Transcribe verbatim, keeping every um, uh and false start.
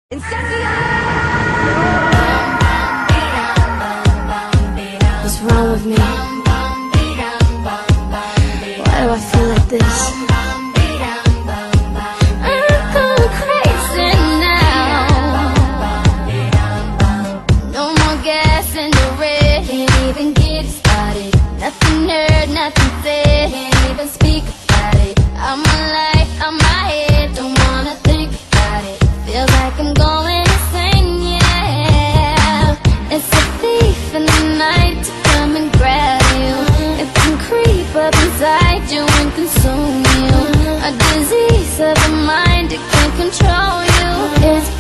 What's wrong with me? Why do I feel like this? I'm going crazy now. No more gas in the red. Can't even get it started. Nothing heard, nothing said. Can't even speak about it. I'm alive, I'm my head. Don't wanna think about it. Feels like I'm going insane, yeah. It's a thief in the night to come and grab you. It can creep up inside you and consume you. A disease of the mind, it can control you. It's